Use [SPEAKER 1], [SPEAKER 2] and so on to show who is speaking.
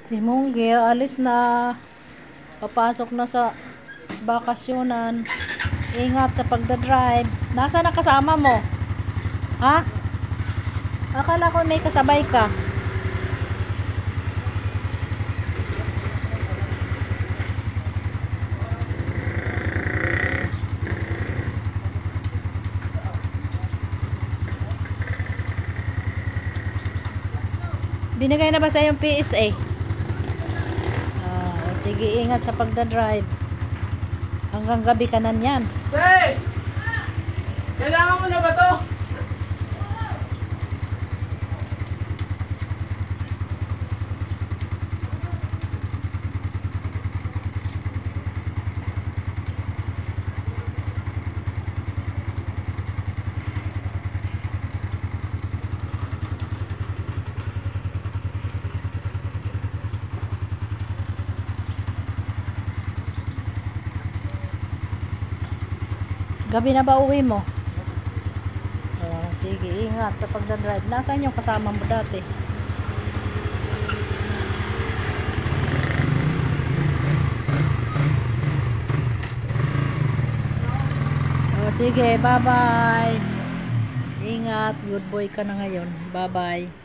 [SPEAKER 1] Si Munggi, alis na. Papasok na sa bakasyonan. Ingat sa pagdadrive. Nasaan na kasama mo? Ha? Akala ko may kasabay ka. Binigay na ba sa yung PSA? Sige, ingat sa pagdadrive. Hanggang gabi ka na niyan.
[SPEAKER 2] Hey! Kailangan mo na ba to?
[SPEAKER 1] Gabi na ba uwi mo? Sige, ingat sa pagdadrive. Nasaan yung kasama mo dati? Sige, bye-bye. Ingat, good boy ka na ngayon. Bye-bye.